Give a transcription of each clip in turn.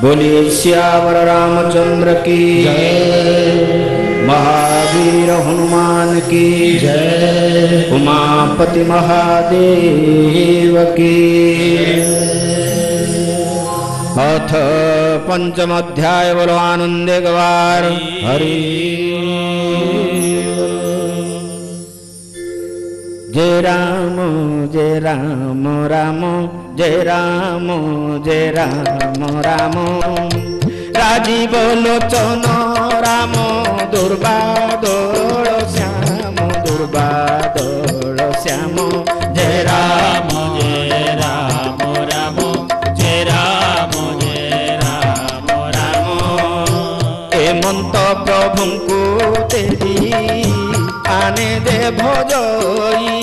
बोलिए सियावर रामचंद्र की जय, महावीर हनुमान की जय, उमापति महादेव की। अथ पंचम अध्याय। बोलो आनंदे गवार हरि। जय राम राम जय राम राम राजीव लोचन राम दुर्बादोल श्याम दुर्बादोल श्याम। जय राम राम जय राम राम हेमंत प्रभु को तेरी आने दे भजई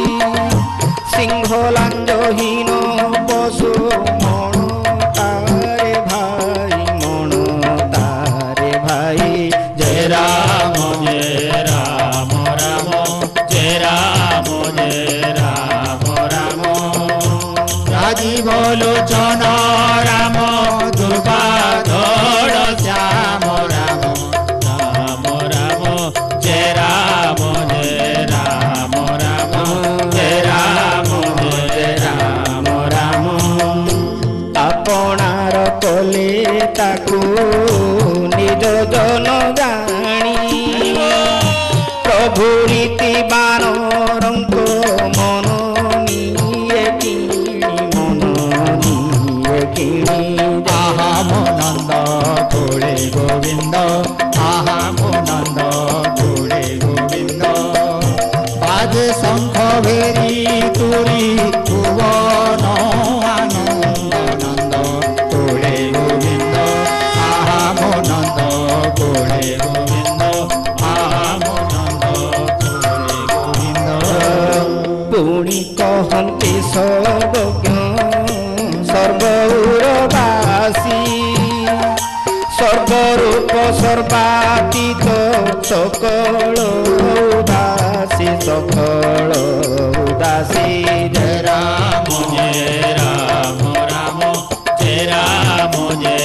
सिंहलांजहीन पशु मन तारे भाई। जय राम राम जय राम राम राजीव लोचन राम दुर्बाधोल श्याम राम राम जय राम आपणार कले ताकू निज जन जानी प्रभु रीति बानरंक मन निये किणी आहा नंद तोड़े गोविंद आहा नंद तोड़े गोविंद बाज शंख भेरी तुरी भुवन पुणी कहते सर्वज्ञ सर्वउरवासी सर्वरूप सर्वातीत सकल उदासी सकल उदासी। जय राम राम जय राम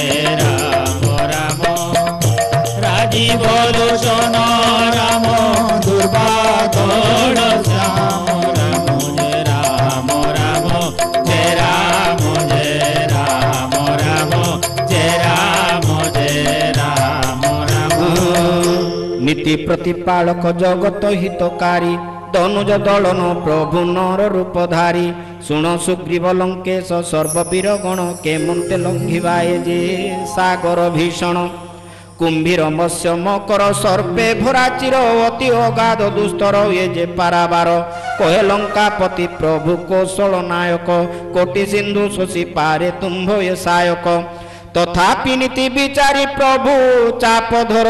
राम राजीव लोचन राम दुर्बाधोल श्याम नीति प्रतिपालक जगत हितकारी तनुज दलन प्रभु नर रूपधारी सुण सुग्रीव लंकेश सर्ववीर गण केमंते लंघिबाए जे सागर भीषण कुंभीर मत्स्य मकर सर्पे भराचिर अति अगाध दुस्तर ये जे पाराबार कहे लंकापति प्रभु कौशल नायक कोटि सिंधु शोषि पारे तुम्भ ये सायक तथापि नीति विचारी प्रभु चापधर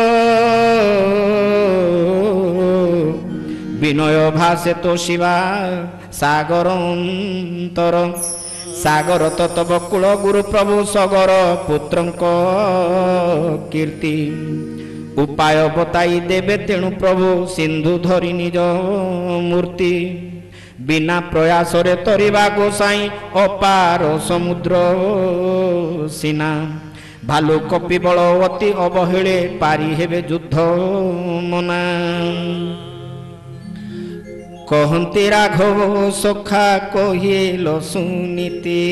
विनय भाषे तो शिवा सागर अंतर सागर तत्वकुल गुरु प्रभु सगर पुत्रंक कीर्ति उपाय बताई देवे तेणु प्रभु सिंधु धरी निज मूर्ति बिना प्रयास रे तरिबा गोसाई अपार समुद्र सीना भालु कपि बल अति अवहेले पारी हेबे युद्ध मना कहते राघव सखा कहिलो सुनीति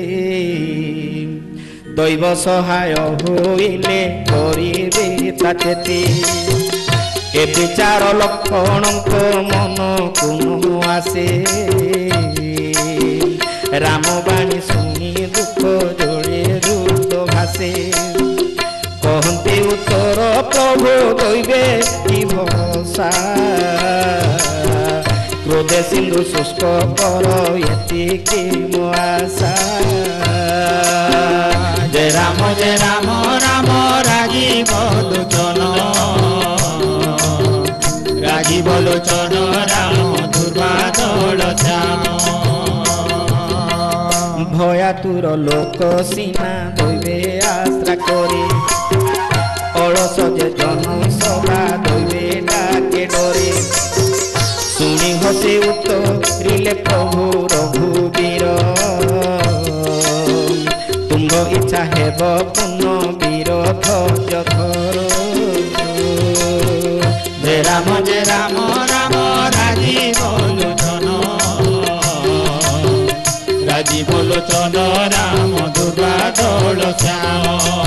दैव सहाय होइले करिबे ताचेति ए विचार लक्षण मन कुनु आसे रामवाणी सुनी दुख जोड़े रुद्ध भासे कहते उत्तर प्रभु दैवे कि भरोसा क्रोधे सिंधु शुष्क कर एतिकी मो आशा। जय राम राम राजीव लोचन राम दुर्बाधोल श्याम भयातुर लोक सीना दैवे आश्रा करे अलस जे जन सभा दैवे डाके डरे सुनी हसे उत्तरिले प्रभु रघुवीर तुंग इच्छा हेब ରାଜୀବ ଲୋଚନ ରାମ ଦୁର୍ଗା ଦୋଳ ଶ୍ୟାମ।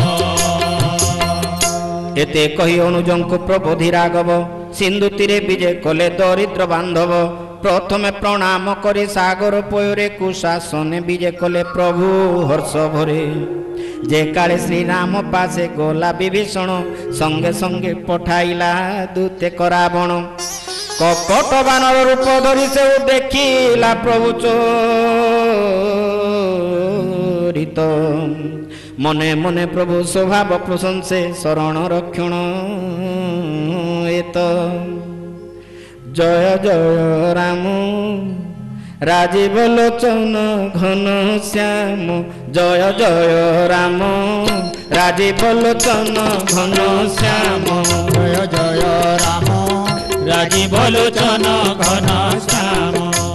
ଏତେ କହି ଅନୁଜଙ୍କୁ ପ୍ରବୋଧି ରାଘବ ସିନ୍ଧୁ ତୀରେ ବିଜେ କଲେ ଦରିଦ୍ର ବାନ୍ଧବ। ପ୍ରଥମେ ପ୍ରଣାମ କରି ସାଗର ପୟରେ କୁଶାସନେ ବିଜେ କଲେ ପ୍ରଭୁ ହର୍ଷ ଭରେ। ଯେ କାଳେ ଶ୍ରୀରାମ ପାଶେ ଗଲା ବିଭୀଷଣ ସଙ୍ଗେ ସଙ୍ଗେ ପଠାଇଲା ଦୂତେ କରାବଣ। କପଟ ବାନର ରୂପ ଧରି ସେ ଦେଖିଲା ପ୍ରଭୁ ଚୋରିତ। ମନେ ମନେ ପ୍ରଭୁ ସ୍ୱଭାବ ପ୍ରଶଂସେ ଶରଣ ରକ୍ଷଣ ଏତ। ଜୟ ଜୟ ରାମ ରାଜୀବ ଲୋଚନ ଘନ ଶ୍ୟାମ। ଜୟ ଜୟ ରାମ ରାଜୀବ ଲୋଚନ ଘନ ଶ୍ୟାମ। ଜୟ ଜୟ ରାମ ରାଜୀବ ଲୋଚନ ଘନ ଶ୍ୟାମ।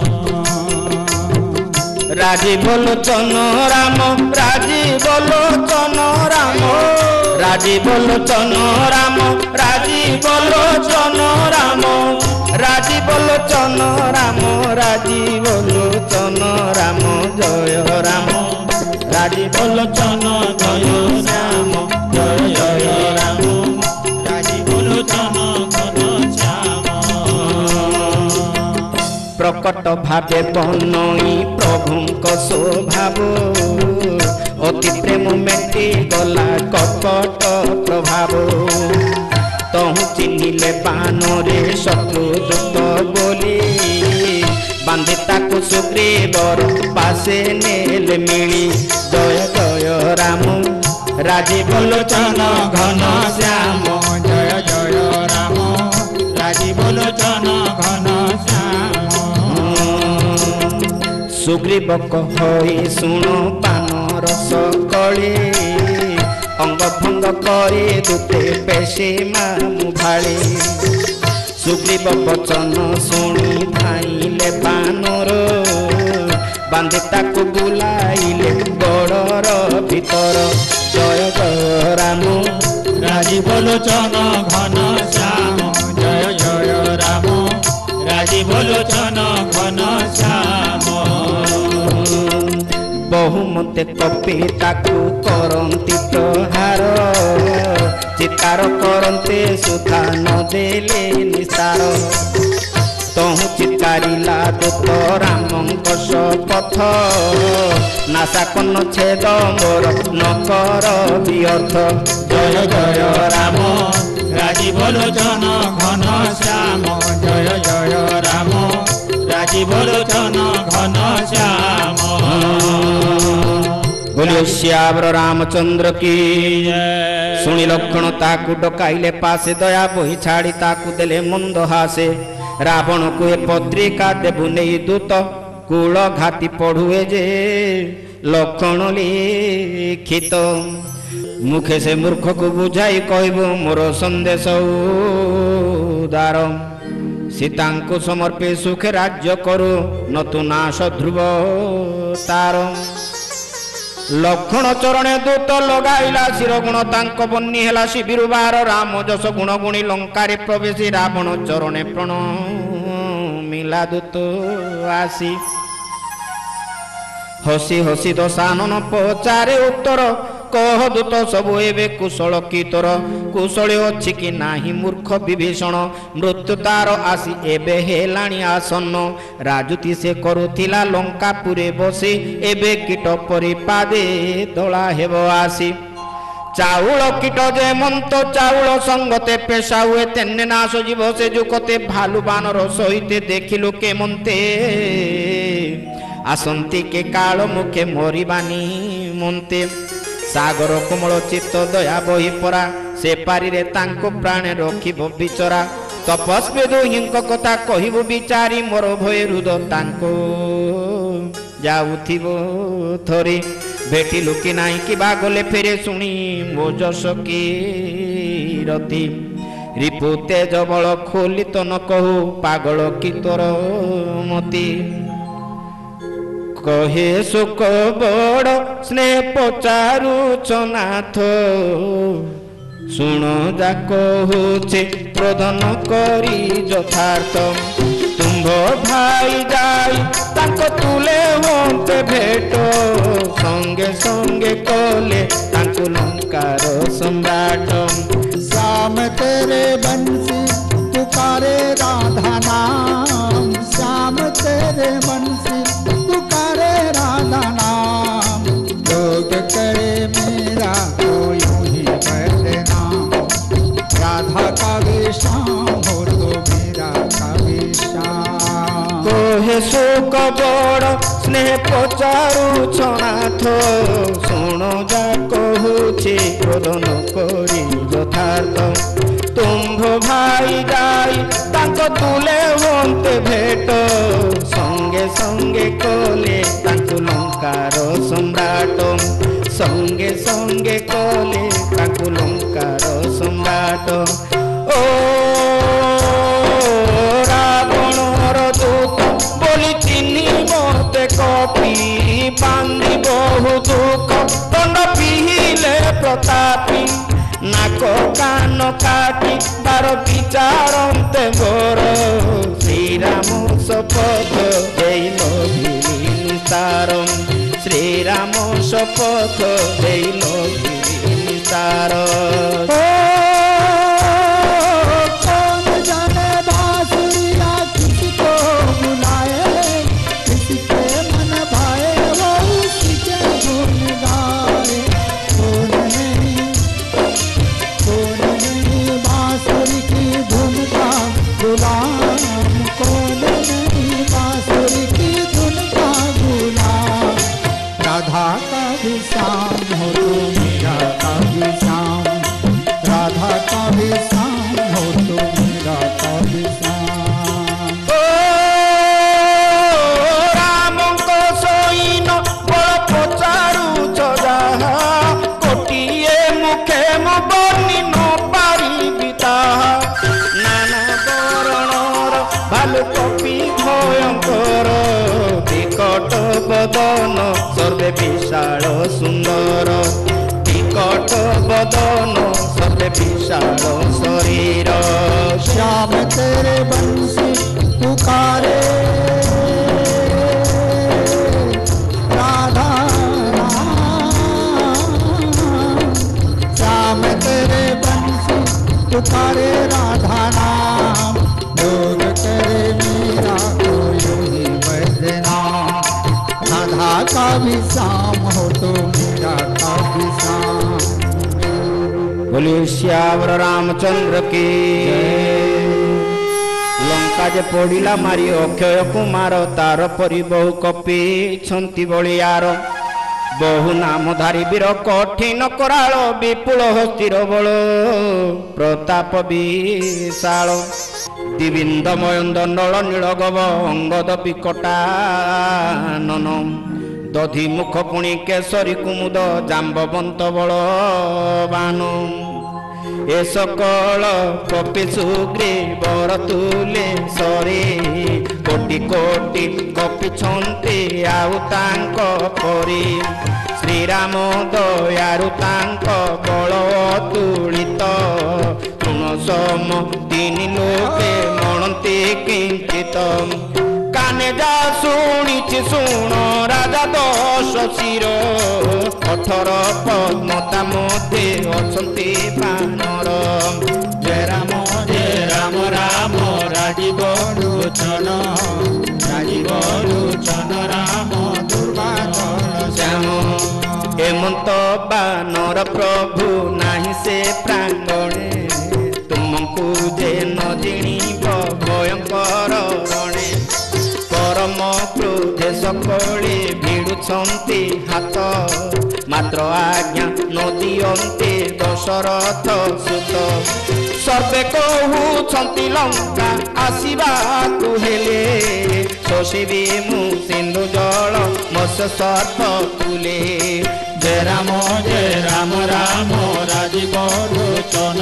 ରାଜୀବ ଲୋଚନ ରାମ ରାଜୀବ ଲୋଚନ ରାମ। ରାଜୀବ ଲୋଚନ ରାମ ରାଜୀବ ଲୋଚନ ରାମ। ରାଜୀବ ଲୋଚନ ରାମ ରାଜୀବ ଲୋଚନ ରାମ। ଜୟ ରାମ ରାଜୀବ ଲୋଚନ ଜୟ ଶ୍ୟାମ। ଜୟ ଜୟ ରାମ ରାଜୀବ ଲୋଚନ ଘନ ଶ୍ୟାମ। ପ୍ରକଟ ଭାବେ ବନଇ ପ୍ରଭୁଙ୍କ ସ୍ୱଭାବ। ଅତି ପ୍ରେମ ମେଟି ଗଲା କପଟ ପ୍ରଭାବ। ତହୁଁ ଚିହ୍ନିଲେ ବାନରେ ଶତ୍ରୁ ଦୂତ ବୋଲି। ବାନ୍ଧି ତାକୁ ସୁଗ୍ରୀବର ପାଶେ ନେଲେ ମିଳି। ଜୟ ଜୟ ରାମ ରାଜୀବ ଲୋଚନ ଘନ ଶ୍ୟାମ। ଜୟ ଜୟ ରାମ ରାଜୀବ ଲୋଚନ ଘନ ଶ୍ୟାମ। ସୁଗ୍ରୀବ କହି ଶୁଣ ବାନର ସକଳେ। ଅଙ୍ଗ ଭଙ୍ଗ କରି ଦୂତେ ପେଶି ମାମୁ ଭାଳି। ସୁଗ୍ରୀବ ବଚନ ଶୁଣି ଧାଇଲେ ବାନର। ବାନ୍ଧି ତାକୁ ବୁଲାଇଲେ ଗଡ଼ର ଭିତର। ଜୟ ଜୟ ରାମ ରାଜୀବ ଲୋଚନ ଘନ ଶ୍ୟାମ। ଜୟ ଜୟ ରାମ ରାଜୀବ ଲୋଚନ ଘନ ଶ୍ୟାମ। ବହୁମତେ କପି ତାକୁ କରନ୍ତି ପ୍ରହାର। ଚିତ୍କାର କରନ୍ତେ ସୁଧା ନ ଦେଲେ ନିସାର। ତହୁଁ ଚିତ୍କାରିଲା ଦୂତ ରାମଙ୍କ ଶପଥ। ନାସା କନ ଛେଦ ମୋର ନ କର ବ୍ୟର୍ଥ। ଜୟ ଜୟ ରାମ ରାଜୀବ ଲୋଚନ ଘନ ଶ୍ୟାମ। ଜୟ ଜୟ ରାମ ରାଜୀବ ଲୋଚନ ଘନ ଶ୍ୟାମ। बोलियो श्यावर रामचंद्र की शुणी लक्षण ताकू डकाइले पासे दया बही छाड़ी ताकू देले मंद हासे। रावण को ए पत्रिका देबु नहीं दूत कूल घाती पढ़ुए जे लक्षण लिखित। मुखे से मूर्ख को बुझाई कहबो मोर संदेश उदार। सीता को समर्पे सुखे राज्य करू नतु नाश ध्रुव तार। लक्षण चरणे दूत लगाइला शिर गुण तांक बन्नी हेला शिविरु बार। राम जस गुण गुणी लंकारे प्रवेशी रावण चरणे प्रण मिला दूत आसी। हसी हसी दशानन पचारे उत्तर कह दूत सबु एबे कुशल की तोर। कुशले अछि कि नाही मूर्ख विभीषण। मृत्यु तार आसी एबे हेलाणी आसन्न। राजुति से करुथिला लंकापुरे बसी एबे कीट परि पादे दला हेब आसी। चाउल कीट जे मंत चाउल संगते पेशा हुए तेने नाश जीव से जुकते। भालु बानर सहिते देखिलु के मन्ते आसंती के काल मुखे मरिबानी मन्ते। सागर कोमल चित्त दया बही परा से पारी रे तांको प्राणे रखिब बिचरा। तपस्वी दुहिंक कथा कहिबु बिचारी मोर भय हृद तांको जाउथिबो थरी। भेटिलु कि नाही कि बागले फेरे शुणी मो जस की रति। रिपु तेज बल खोली तो न कहू पागल की तोर मती। कहे सुख बड़ स्नेह पचारु चनाथ। शुण जा कहूचे प्रदान करी यथार्थ। तुम्भ भाई जाई ताको तुले होते भेट। भेट संगे संगे कले तांकु लंकार सम्राट श्याम तेरे बंसी पुकारे राधा नाम श्याम तेरे बंसी पुकारे राधा नाम लोग करे मेरा तो यूं ही बदनाम राधा का भी श्याम हो तो मेरा का भी श्याम कोहे सुख बड़ स्नेह पचारु छनाथ शुण जा कहूछि क्रोधन करी यथार्थ तुम्भ भाई जाई तांको तुले होंते भेट संगे संगे कले तांकु लंकार सम्राट संगे संगे कले तांकु लंकार सम्राट ओ रावणर दूत बोली चिन्ही मते कपि बांधी बहु दुख दंड पिहिले प्रतापी नाक कान काटी तार विचारंते मोर श्रीराम शपथ देइल निस्तारम श्रीराम शपथ देइल निस्तार कौन जाने बांसुरिया किसको बुलाए किसके मन भाए वो उसके धुन गाए कौन नहीं बांसुरी की धुन का गुलाम कौन नहीं बांसुरी की धुन का गुलाम राधा का भी श्याम हो तो मेरा का भी श्याम राधा का भी श्याम हो तो मेरा का भी श्याम ओ रामको सोइन बड़ पचारु जहा कोटिए मुखे मु बनी न पारिबि ताहा नाना बरणर भालु कपि भयंकर विकट बदन सर्वे विशाल सुंदर विकट बदन सर्वे विशाल शरीर श्याम तेरे बंसी पुकारे राधा नाम श्याम तेरे बंसी पुकारे राधा नाम लोग करे मेरा तो यूं ही बदनाम राधा का भी श्याम हो तो मेरा का भी श्याम बोली श्यावर रामचंद्र की लंका जे पड़िला मारी अक्षय कुमार तार परि बहु कपि छंती बलियार बहु नामधारी वीर कठिन कराल विपुल हस्तिर बल प्रताप विशाल दिविंद मयंद नल नीलगव अंगद विकटानन दधि मुख पुणी केसरी कुमुद जाम्बवंत बलवान ए सकल कपि सुग्रीवर तुले सरी कोटि कोटि कपि छंती आउ तांक परी श्रीराम दयारु तांक बल अतुलित तृण सम तीन लोके मणंती किंचित काने जा शुणिछि शुण राजा दश शिर 18 पद्मता मध्ये अछंती बानर जय राम राम राजीव लोचन राम दुर्बाधन श्याम हेमंत बानर प्रभु नाही से प्रांगणे तुमको जे न जिणीब भयंकर रणे परम क्रोधे सकले भिड़ुछंती हाथ मात्र आज्ञा न दियन्ते दशरथ सुत सर्वे कहूछंती लंका आसिबाकु हेले शोषिबी मु सिंधु जल मत्स्य सर्प कूले जय राम राजीव लोचन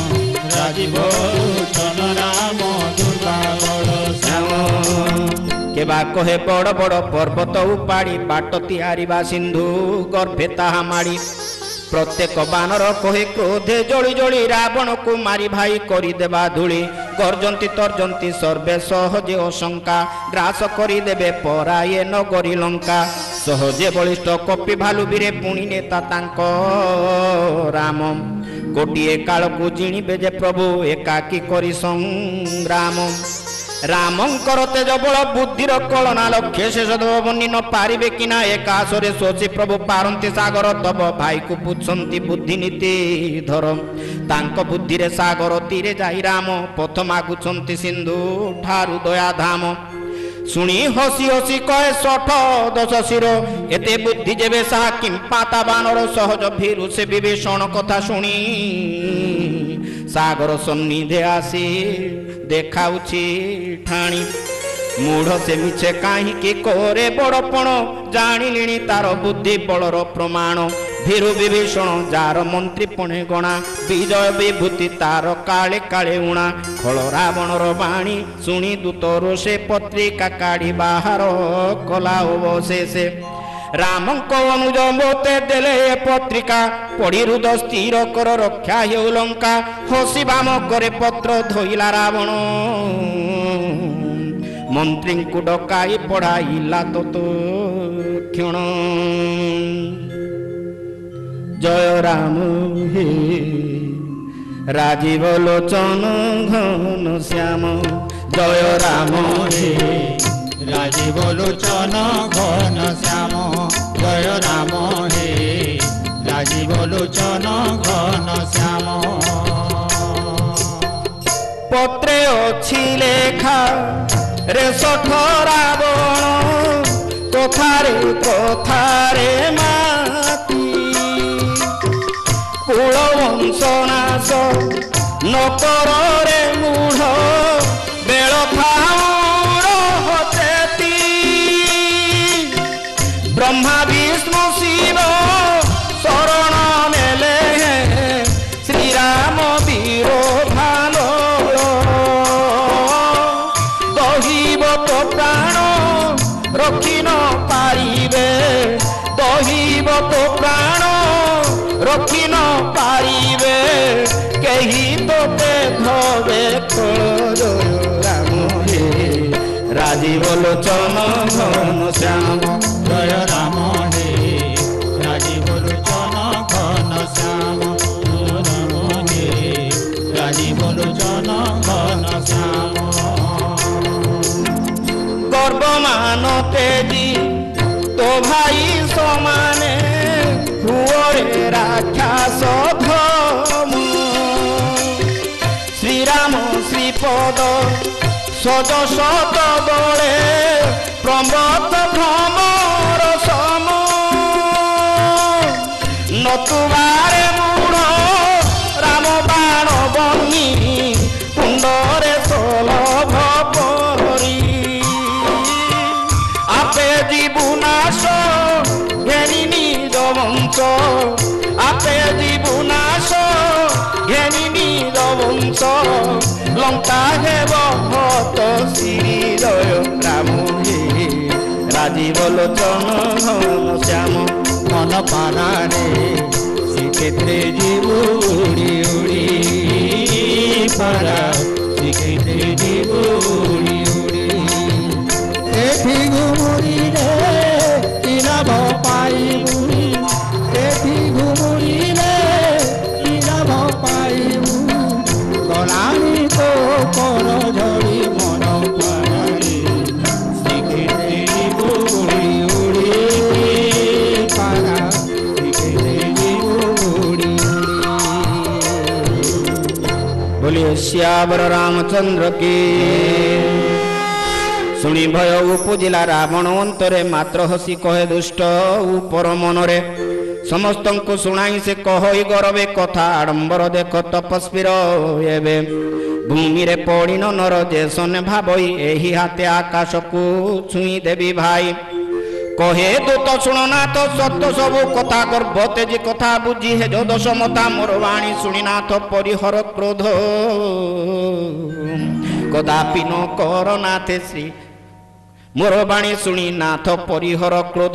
राम दुर्बाधन श्याम केबा कहे बड़ बड़ पर्वत उपाड़ी बाट तिहारिबा सिंधु गर्भे ताहा माड़ी प्रत्येक बानर कहे क्रोधे जली जली रावण को मारी भाई करी देबा धूली गर्जंती तर्जंती सर्वे सहजे अशंका ग्रास करी देबे पराये नगरी लंका ସହଜେ ବଳିଷ୍ଠ କପି ଭାଲୁ ବୀରେ ପୁଣି ନେତା ତାଙ୍କ ରାମ ଗୋଟିଏ କାଳକୁ ଜିଣିବେ ଯେ ପ୍ରଭୁ ଏକାକୀ କରି ସଂଗ୍ରାମ ରାମଙ୍କର ତେଜ ବଳ ବୁଦ୍ଧିର କଳନା ଲକ୍ଷ୍ୟ ଶେଷ ଦେବ ବନି ନ ପାରିବେ କିନା ଏକାଶରେ ଶୋଷି ପ୍ରଭୁ ପାରନ୍ତି ସାଗର ତବ ଭାଇକୁ ପୁଛନ୍ତି ବୁଦ୍ଧି ନୀତି ଧର ତାଙ୍କ ବୁଦ୍ଧିରେ ସାଗର ତୀରେ ଯାଇ ରାମ ପଥ ମାଗୁଛନ୍ତି ସିନ୍ଧୁ ଠାରୁ ଦୟାଧାମ ଶୁଣି ହସି ହସି କହେ ଶଠ ଦଶ ଶିର ଏତେ ବୁଦ୍ଧି ଯେବେ ସାହା କିମ୍ପାତା ବାନର ସହଜ ଭୀରୁ ସେ ବିଭୀଷଣ କଥା ଶୁଣି ସାଗର ସନ୍ନିଧେ ଆସି ଦେଖାଉଛି ଠାଣି ମୂଢ଼ ସେ ମିଛେ କାହିଁକି କରେ ବଡ଼ପଣ ଜାଣିଲିଣି ତାର ବୁଦ୍ଧି ବଳର ପ୍ରମାଣ ଭୀରୁ ବିଭୀଷଣ ଯାର ମନ୍ତ୍ରୀ ପଣେ ଗଣା ବିଜୟ ବିଭୂତି ତାର କାଳେ କାଳେ ଉଣା ଖଳ ରାବଣର ବାଣୀ ଶୁଣି ଦୂତରୁ ସେ ପତ୍ରିକା କାଢ଼ି ବାହାର କଲା ଅବଶେଷେ ରାମଙ୍କ ଅନୁଜ ମୋତେ ଦେଲେ ଏ ପତ୍ରିକା ପଢ଼ି ହୃଦ ସ୍ଥିର କର ରକ୍ଷା ହେଉ ଲଙ୍କା ହସି ବାମ କରେ ପତ୍ର ଧୋଇଲା ରାବଣ ମନ୍ତ୍ରୀଙ୍କୁ ଡକାଇ ପଢ଼ାଇଲା ତତ୍କ୍ଷଣ ଜୟ ରାମ ହେ ରାଜୀବ ଲୋଚନ ଘନ ଶ୍ୟାମ ଜୟ ରାମ ହେ ରାଜୀବ ଲୋଚନ ଘନ ଶ୍ୟାମ ଜୟ ରାମ ହେ ରାଜୀବ ଲୋଚନ ଘନ ଶ୍ୟାମ ପତ୍ରେ ଅଛି ଲେଖା ରେ ଶଠ ରାବଣ କଥାରେ କଥାରେ ମାତି କୁଳ ବଂଶ ନାଶ ନକରରେ ମୂଢ଼ ବେଳ ଥାଉରହତେତି ବ୍ରହ୍ମା ବିଷ୍ଣୁ ଶିବ ଶରଣ ନେଲେ ଶ୍ରୀରାମ ବୀର ଭାଲ ଦହିବ ତ ପ୍ରାଣ ରଖି ନ ପାରିବେ ଦହିବ ତ ପ୍ରାଣ ରଖି ନ ପାରିବେ କେହି ତୋତେ ଧବେ ଜୟ ରାମ ହେ ରାଜୀବ ଲୋଚନ ଘନ ଶ୍ୟାମ ଜୟ ରାମ ହେ ରାଜୀବ ଲୋଚନ ଘନ ଶ୍ୟାମ ଜୟ ରାମ ହେ ରାଜୀବ ଲୋଚନ ଘନ ଶ୍ୟାମ ଗର୍ବମାନ ତେଜି ତୋ ଭାଇ ସମାନେ ହୁଅରେ ରାକ୍ଷାସ ଧମ ଶ୍ରୀରାମ ଶ୍ରୀପଦ ସଜ ସତ ବଳେ ପ୍ରମତ ଭ୍ରମର ସମ ନତୁବାରେ ମୂଢ଼ ରାମ ବାଣ ବନି କୁଣ୍ଡରେ ସଲଭ ପରି ଆପେ ଯିବୁ ନାଶ ଘେନି ନିଜ ବଂଶ ଆପେ ଯିବୁ ନାଶ ଘେନି ନିଜ ବଂଶ ଲଙ୍କା ହେବ ହତ ଶ୍ରୀ ଜୟ ରାମ ହେ ରାଜୀବ ଲୋଚନ ଘନ ଶ୍ୟାମ ମନ ପାରାରେ ଶ୍ରୀକ୍ଷେତ୍ରେ ଯିବୁ ଉଡ଼ି ଉଡ଼ି ପାରା ଶ୍ରୀକ୍ଷେତ୍ରେ ଯିବୁ ଉଡ଼ି ଉଡ଼ି ଏଠି ଘୁମୁରିଲେ କି ଲାଭ ପାଇବୁ ଏଠି ଘୁମୁରିଲେ କି ଲାଭ ପାଇବୁ ଗଲାଣି ତ କର ଝଡ଼ି ମନ ପାରାରେ ଶ୍ରୀକ୍ଷେତ୍ରେ ଯିବୁ ଉଡ଼ି ଉଡ଼ି ପାରା ଶ୍ରୀକ୍ଷେତ୍ରେ ଯିବୁ ଉଡ଼ି बोलिए श्यावर रामचंद्र की शुणी भय उपजिला रावण अंतरे मात्र हसी कहे दुष्ट उपर मनरे समस्त को शुणाई से कही गरबे कथा आडंबर देख तपस्वीर एबे भूमि रे पड़ी नर जेसन भावई एही हाथे आकाश को छुई देवी भाई कहे दूत शुणनाथ सत्य सबु कथा गर्भ तेजी कथा बुझी हे जो दश मता मोर वाणी शुणीनाथ परिहर क्रोध कदापि न कर नाथे श्री मोर वाणी शुणी नाथ परिहर क्रोध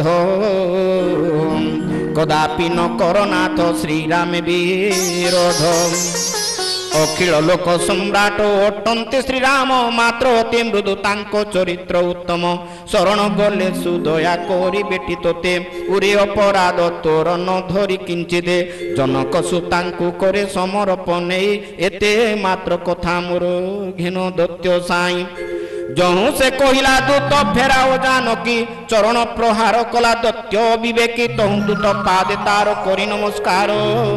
कदापि न कर नाथ श्रीराम विरोध ଅଖିଳ ଲୋକ ସମ୍ରାଟ ଅଟନ୍ତି ଶ୍ରୀରାମ ମାତ୍ର ଅତି ମୃଦୁ ତାଙ୍କ ଚରିତ୍ର ଉତ୍ତମ ଶରଣ ଗଲେ ସୁଦୟା କରିବେଟି ତୋତେ ଉରେ ଅପରାଧ ତୋର ନ ଧରି କିଞ୍ଚିଦେ ଜନକ ସୁତାଙ୍କୁ କରେ ସମରପ ନେଇ ଏତେ ମାତ୍ର କଥା ମୋର ଘେନ ଦତ୍ୟ ସାଇଁ ଯହୁଁ ସେ କହିଲା ଦୂତ ଫେରାଓ ଜାନକୀ ଚରଣ ପ୍ରହାର କଲା ଦତ୍ୟ ବିବେକୀ ତହୁଁ ଦୂତ ପାଦେ ତାର କରି ନମସ୍କାର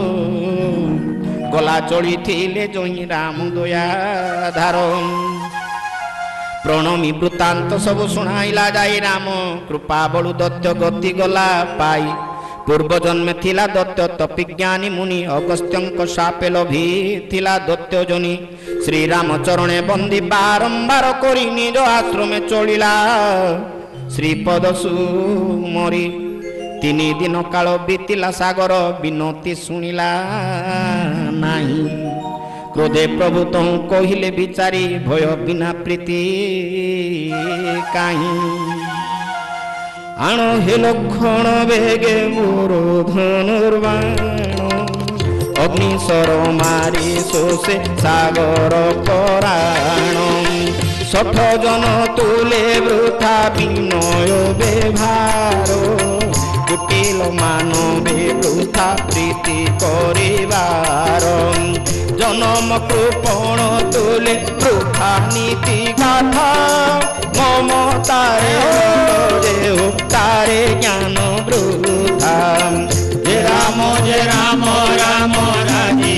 ଗଲା ଚଳିଥିଲେ ଜଇଁ ରାମ ଦୟାଧାର ପ୍ରଣମୀ ବୃତ୍ତାନ୍ତ ସବୁ ଶୁଣାଇଲା ଯାଇ ରାମ କୃପା ବଳୁ ଦତ୍ୟ ଗତି ଗଲା ପାଇ ପୂର୍ବ ଜନ୍ମେ ଥିଲା ଦତ୍ୟ ତପିଜ୍ଞାନୀ ମୁନି ଅଗସ୍ତ୍ୟଙ୍କ ଶାପେ ଲଭିଥିଲା ଦତ୍ୟ ଜନି ଶ୍ରୀରାମ ଚରଣେ ବନ୍ଦୀ ବାରମ୍ବାର କରି ନିଜ ଆଶ୍ରମେ ଚଳିଲା ଶ୍ରୀପଦ ସୁମରି 3 ଦିନ କାଳ ବିତିଲା ସାଗର ବିନତି ଶୁଣିଲା ନାହିଁ କ୍ରୋଧେ ପ୍ରଭୁ ତହୁଁ କହିଲେ ବିଚାରି ଭୟ ବିନା ପ୍ରୀତି କାହିଁ ଆଣ ହେ ଲକ୍ଷଣ ବେଗେ ମୋର ଧନୁର୍ବାଣ ଅଗ୍ନିଶର ମାରି ଶୋଷେ ସାଗର ପରାଣ 60 ଜନ ତୁଲେ ବୃଥା ବିନୟ ବ୍ୟବହାର କୁଟିଲ ମାନବେ ବୃଥା ପ୍ରୀତି କରିବାର ଜନମ କୃପଣ ତୁଲେ ବୃଥା ନୀତି ଗାଥା ମମତାରେ ତାରେ ଜ୍ଞାନ ବୃଥା ଯେ ରାମ ରାମ ରାଜି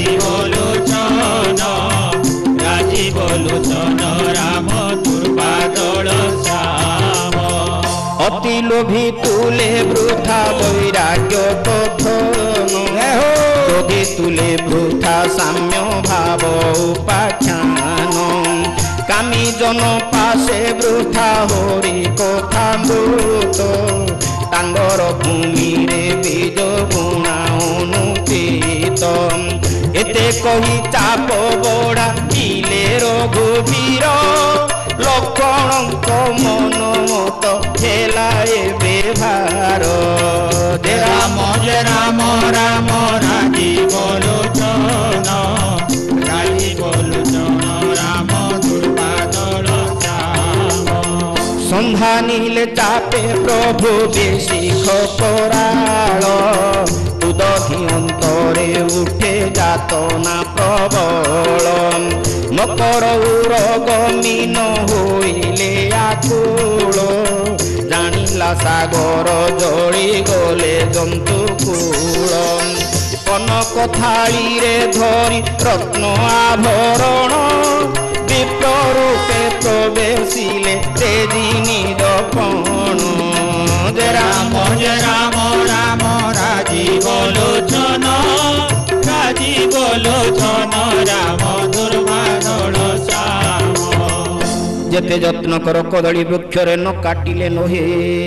ବୋଲୁଛନ ରାମ ଦୁର୍ବାଦଳ ଶ୍ୟାମ ଅତି ଲୋଭୀ ତୁଲେ ବୃଥା ବୈରାଗ୍ୟ ପଥନ କ୍ରୋଧୀ ତୁଲେ ବୃଥା ସାମ୍ୟ ଭାବ ଉପାଖ୍ୟାନ କାମୀ ଜନ ପାଶେ ବୃଥା ହରି କଥା ମୃତ ତାଙ୍ଗର ଭୂମିରେ ବୀଜ ବୁଣା ଅନୁଚିତ ଏତେ କହି ଚାପ ବଢ଼ା ପିଲେ ରଘୁବୀର ଲକ୍ଷ୍ମଣଙ୍କ ମନ ମତ ହେଲା ଏବେ ଭାର ଯେ ରାମ ରାମ ରାଜି ବୋଲୁଛନ ରାମ ଦୁର୍ବାଦଳ ଶ୍ୟାମ ସନ୍ଧ୍ୟା নীলে চাপে প্রভু বেশি খপরাল উদধি অন্তরে উঠে যাতনা প্রবল মকর উরগমিন হইলে আকুল জানিলা সাগর জড়ি গলে জন্তু কূল কনক থালিরে ধরি রত্ন আভরণ বিপ্ররূপে প্রবেশিলে তেজিনী দপণ যে রাম রাম রাজি বলোচন রাম দুর্বাদল শ্যাম যেতে যত্ন কর কদলী বৃক্ষরে ন কাটিলে নহে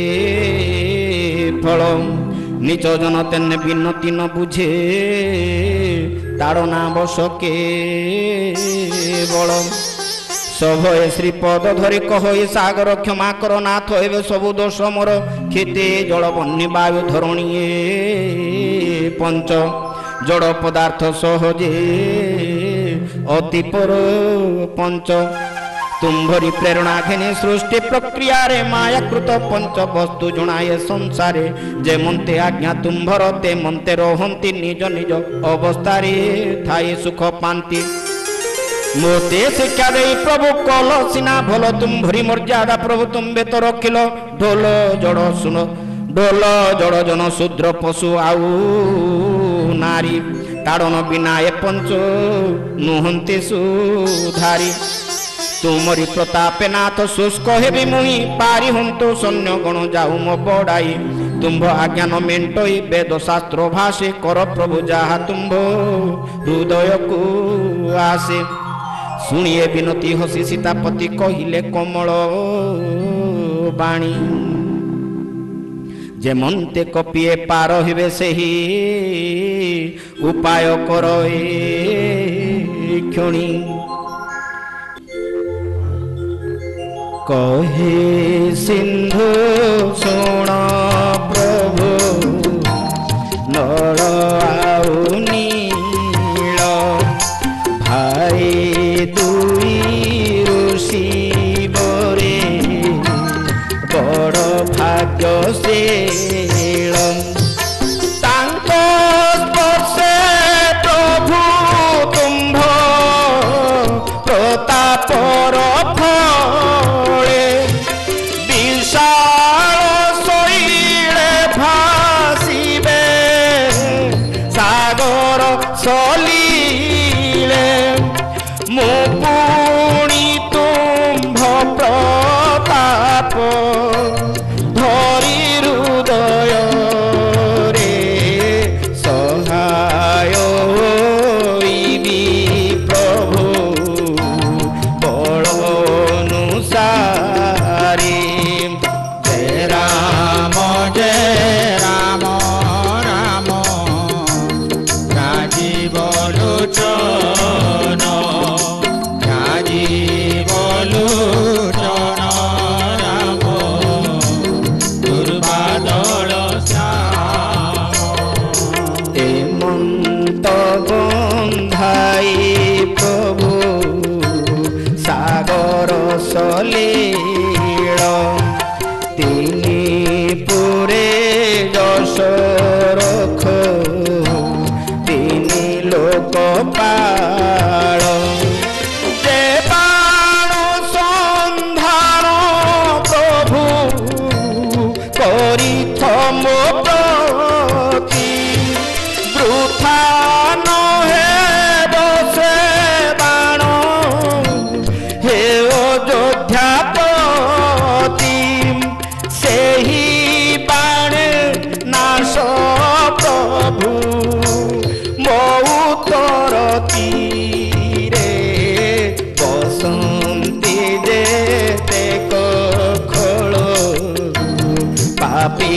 ফল নিচ জন তেনে বিনতি ন বুঝে তাড়না বসকে বল সভয়ে শ্রীপদ ধরি কহই সাগর ক্ষমা কর নাথ এবে সবু দোষ মোর ক্ষেতে জল বন্যী বায়ু ধরণীয়ে পঞ্চ জড় পদার্থ সহজে অতি পর পঞ্চ तुम्भरी प्रेरणा घेने सृष्टि प्रक्रिया रे मायाकृत पंच वस्तु जुणाए संसारे जे मंते आज्ञा तुम्भर ते मंते रहंती निज निज अवस्था रे थाई सुख पांती मोते शिक्षा दे प्रभु कल सिना भल तुम्भरी मर्यादा प्रभु तुम्बे तो रखिल ढोल जड़ सुन ढोल जड़ जन शूद्र पशु आउ नारी ताड़न बिना ए पंच नुहंती सुधारी तुमरी प्रतापे नाथ शुष्क हेबी मुहि पारि हंतु सैन्य गण जाऊ मो बड़ाई तुम्भ आज्ञा न मेंटई वेद शास्त्र भाषे कर प्रभु जहा तुम्भ हृदय को आसे शुणिए विनती हसी सीतापति कहिले कोमल बाणी जे मनते कपिए पार हेबे सेही उपाय कर क्षणी कहे सिंधु सुण प्रभु नल आउ नील भाई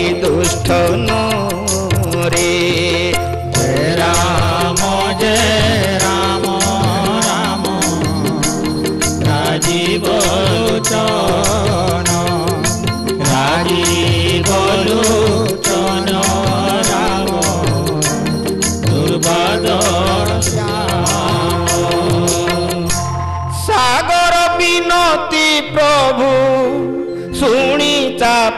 दुष्ट रे। जय राम राम राजीव लोचन राजीव लोचन राम सागर बिनती प्रभु शुणी चाप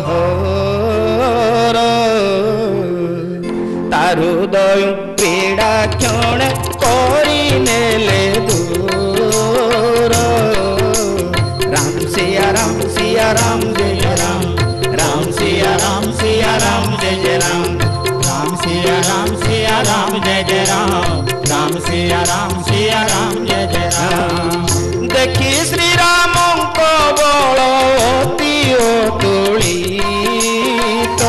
धर तारुदय पीड़ा क्षण करिनेले दूर। राम सिया राम सिया राम जय राम राम सिया राम सिया राम जय जय राम राम सिया राम जय जय राम राम सिया राम जय जय राम। देखी श्री राम को बल अति तुलित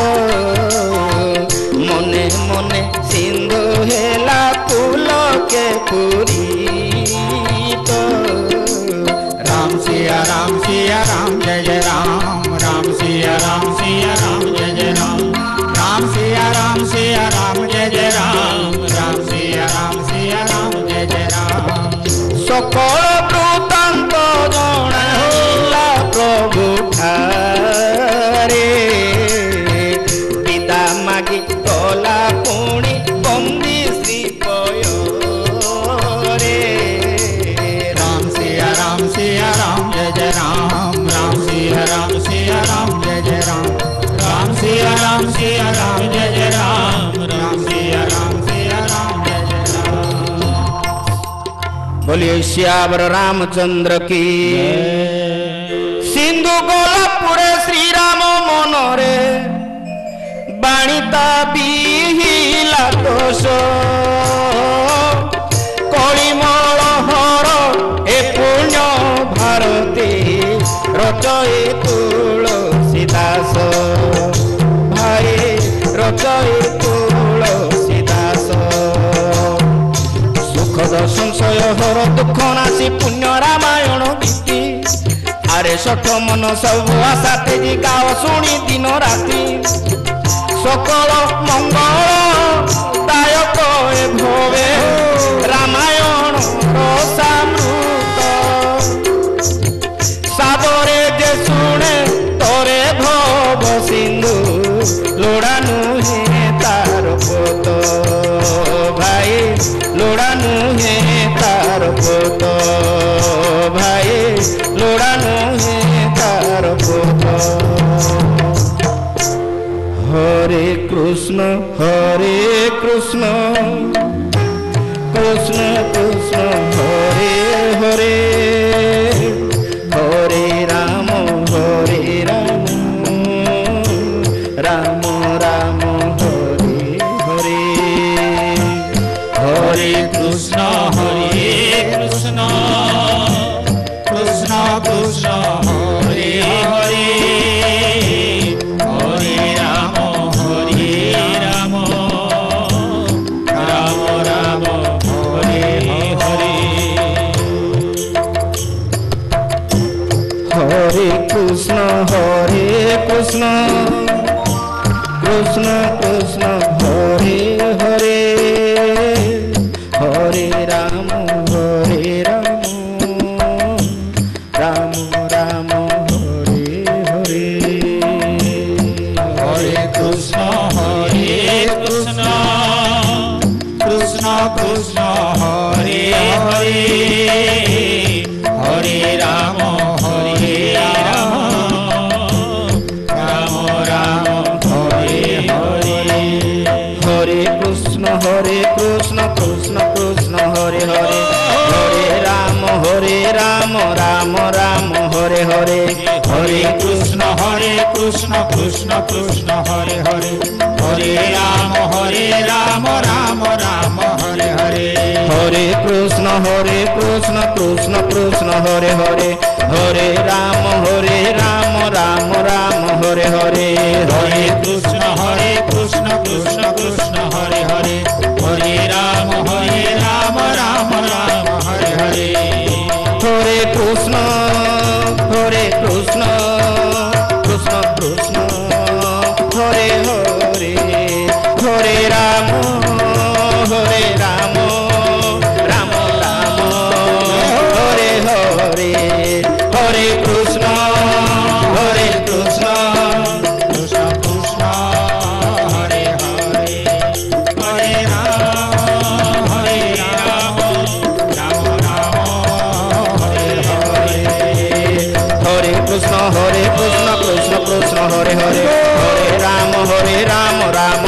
मने मने सिंधु हेला पुलके पूरित। राम सिया राम जय जय राम राम सिया राम जय जय राम राम सिया राम जय जय राम राम सिया राम जय जय राम। सकल वृत्तांत जणाइला प्रभु ठारे पिता मागी गला पुणी बंदी श्री पयोरे। राम सिया राम जय जय राम राम सिया राम जय जय राम राम सिया राम जय जय राम राम सिया राम जय जय राम। बोलिए श्यावर रामचंद्र की। सिंधु गोलापुरे श्री राम मनरे बाणीता बिहिला दोष कलिमल हर ए पुण्य भारती रचय तुलसी दास भाई रचय तुलसी दास। सुखद संशय हर दुख नासी पुण्य रामायण गीति आरे सठ मन सब आशा तेजी गाओ शुणी दिन राति सकल मंगल दायक ए भवे रामायण रसामृत। सादरे जे शुणे तोरे भव सिंधु लोड़ा नुहे तार पोत भाई लोड़ा नुहे तार पोत भाई लोड़ा नुहे तार पोत। हरे कृष्ण कृष्ण कृष्ण हरे हरे हरे राम राम राम हरे हरे। हरे कृष्ण कृष्ण कृष्ण हरे हरे हरे राम राम राम हरे हरे। हरे कृष्ण कृष्ण कृष्ण हरे हरे हरे राम राम राम हरे हरे। हरे कृष्ण कृष्ण कृष्ण हरे हरे हरे राम राम राम हरे हरे। हरे कृष्ण कृष्ण कृष्ण हरे हरे हरे राम राम राम हरे हरे। हरे कृष्ण कृष्ण कृष्ण हरे हरे हरे राम राम राम हरे हरे। हरे कृष्ण कृष्ण कृष्ण हरे हरे हरे राम राम राम हरे हरे। हरे कृष्ण कृष्ण कृष्ण हरे हरे हरे राम राम राम हरे हरे। हरे कृष्ण कृष्ण कृष्ण कृष्ण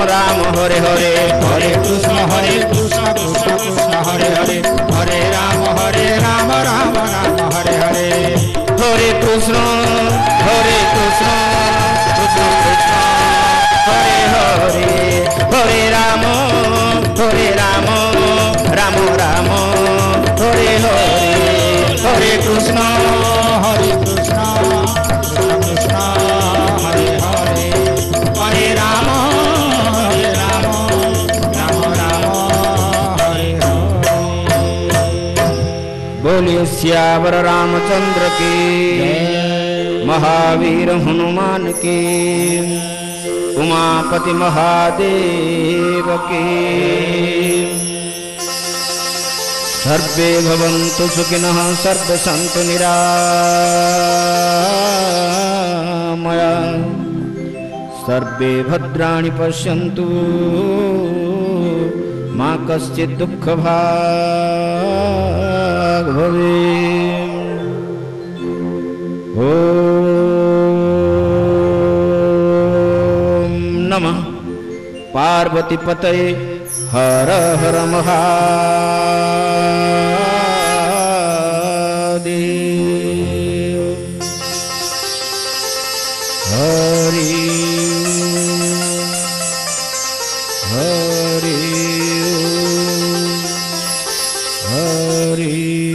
राम हरे हरे हरे कृष्ण कृष्ण कृष्ण हरे हरे हरे राम राम राम हरे हरे हरे कृष्ण कृष्ण कृष्ण हरे हरे हरे राम राम राम हरे हरे हरे कृष्ण कृष्ण कृष्ण हरे हरे हरे राम राम राम हरे हरे। बोलिए सियावर रामचंद्र की महावीर हनुमान की उमापति महादेव की सर्वे भवन्तु सुखिनः सर्वे सन्तु निरामया सर्वे भद्राणि पश्यन्तु मा कश्चित् दुःखभाग् भवेत्। ॐ नमः पार्वतीपतये हर हर महादेव। हरि हरि हरि